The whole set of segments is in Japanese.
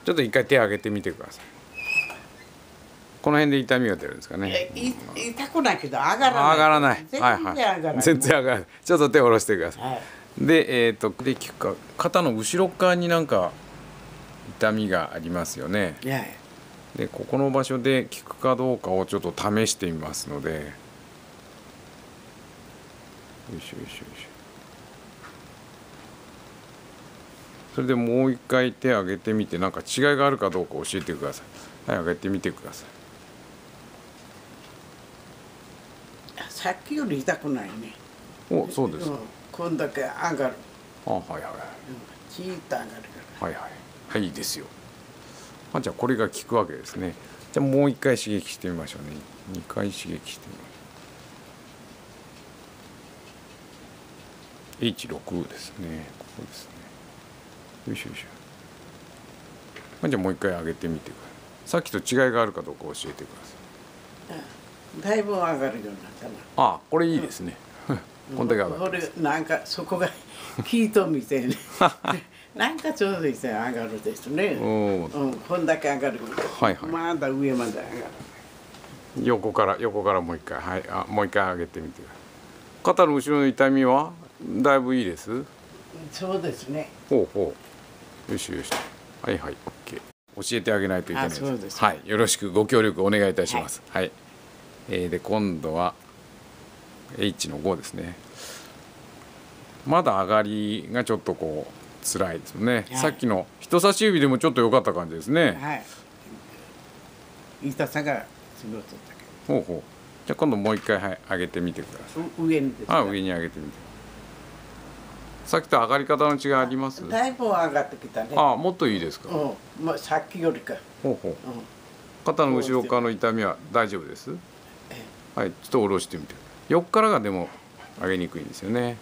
ちょっと一回手上げてみてください。この辺で痛みが出るんですかね。 痛くないけど上がらない。 上がらない。はいはい。全然上がらない。ちょっと手を下ろしてください。はい、でで聞くか、肩の後ろ側になんか痛みがありますよね。 はい、 でここの場所で効くかどうかをちょっと試してみますので。よいしょよいしょよいしょ。それでもう一回手を上げてみて、なんか違いがあるかどうか教えてください。はい、上げてみてください。 さっきより痛くないね。 お、そうですか。 こんだけ上がる。 あ、はいはい。 チーッと上がるから。 はいはい。はい、いいですよ。じゃあこれが効くわけですね。じゃあもう一回刺激してみましょうね。2回刺激してみましょう。H6 ですね。ここですね。よいしょよいしょ。じゃあもう一回上げてみてください。さっきと違いがあるかどうか教えてください。だいぶ上がるようになったな。 あ、これいいですね。こんだけ上がる。 これなんかそこがキートみたいね。なんかちょうどいいですね、上がるですね。こんだけ上がる。はいはい。まだ上まで上がる。 横からもう一回、はい、もう一回上げてみてください。肩の後ろの痛みはだいぶいいです。 そうですね。 ほうほう。よしよし。はいはい、オッケー。教えてあげないといけないです。 そうです。 はい、よろしくご協力お願いいたします。はい。で今度は H の5ですね。まだ上がりがちょっとこう辛いですよね。さっきの人差し指でもちょっと良かった感じですね。 はい。痛さがすごいとったけど。ほうほう。じゃあ今度もう一回、はい、上げてみてください。 上にですか。 上に上げてみて。さっきと上がり方の違いあります？ だいぶ上がってきたね。 もっといいですか。 まあさっきよりか。 ほうほう。肩の後ろ側の痛みは大丈夫です。はい、ちょっと下ろしてみて。横からがでも上げにくいんですよね。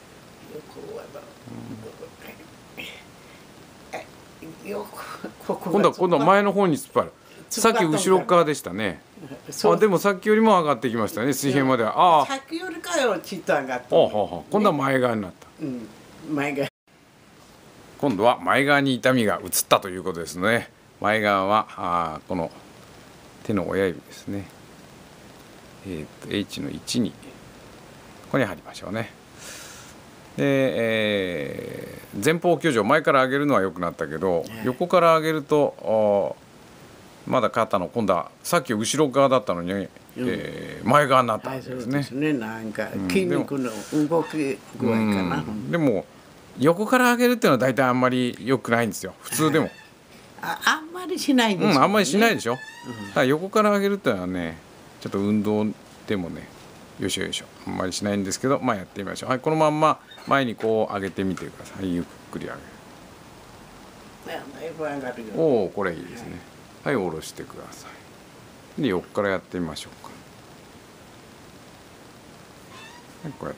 今度は前の方に突っ張る。さっき後ろ側でしたね。でもさっきよりも上がってきましたね。水平までは。 さっきよりかよちっと上がった。 今度は前側になった。 前側。 今度は前側に痛みが移ったということですね。前側はこの手の親指ですね。H の1にここに貼りましょうね。で、前方挙上前から上げるのは良くなったけど、横から上げるとまだ肩の今度はさっき後ろ側だったのに、前側になったんですね。 そうですね。なんか筋肉の動き具合かな。 でも横から上げるっていうのは大体あんまり良くないんですよ。普通でも。 あんまりしないんですよね。 あんまりしないでしょ。横から上げるっていうのはね、ちょっと運動でもね、よいしょよいしょ、あんまりしないんですけど、やってみましょう。はい、このまんま前にこう上げてみてください。ゆっくり上げる。 だいぶ上がるよ。 おお、これいいですね。はい、下ろしてください。で、横からやってみましょうか。はい、こうやって。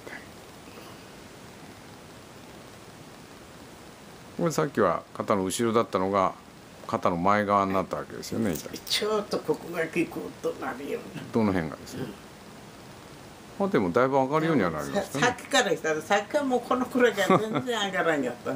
これさっきは肩の後ろだったのが肩の前側になったわけですよね。 ちょっとここが効くとなるような。 どの辺がですね。でもだいぶ上がるようにはなりましたね。 さっきからしたらさっきはもうこのくらいが全然上がらんやったね。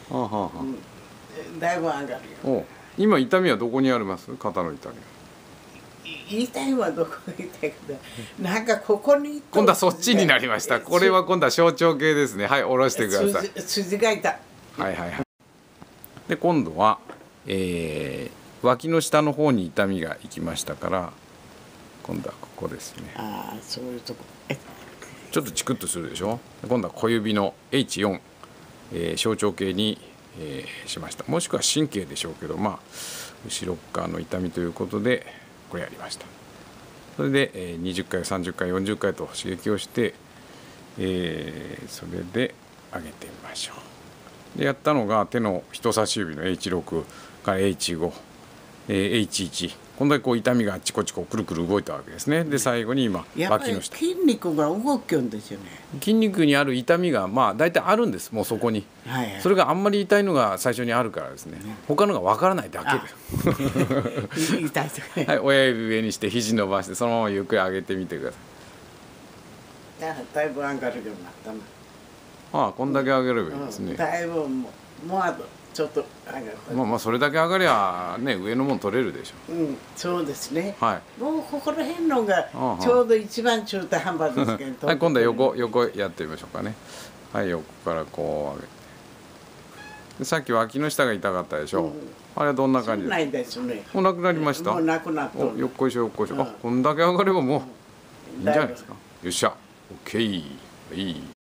だいぶ上がるよ。 今痛みはどこにあります？肩の痛み。 痛いはどこが痛いけど、なんかここに。 今度はそっちになりました。これは今度は小腸系ですね。はい、下ろしてください。 筋が痛い。 はいはいはい。で今度は、脇の下の方に痛みがいきましたから、今度はここですね。 そういうとこ。 ちょっとチクッとするでしょ。今度は小指の H4、小腸系に、しました。もしくは神経でしょうけど、後ろ側の痛みということでこれやりました。それで、20回30回40回と刺激をして、それで上げてみましょう。でやったのが手の人差し指の H6 から H5、H1、今度はこう痛みがあちこちこうくるくる動いたわけですね。で最後に今脇の下、 筋肉が動くんですよね。 筋肉にある痛みが大体あるんです。もうそこに、それがあんまり痛いのが最初にあるからですね。他のが分からないだけです。 痛いとか。 はい、親指上にして肘伸ばしてそのままゆっくり上げてみてください。 だいぶ上がるようになったな。 こんだけ上げればいいですね。 だいぶもうちょっと上がる。 まあそれだけ上がりゃね上のもん取れるでしょ。 うん、そうですね。 はい。 もうここら辺のがちょうど一番中途半端ですけど。 はい、今度は横やってみましょうかね。はい、横からこう上げて。でさっき脇の下が痛かったでしょ。あれはどんな感じないですね。 もうなくなりました。 もうなくなった。 よっこいしょよっこいしょ。あ、こんだけ上がればもういいんじゃないですか。よっしゃ。オッケー。いい。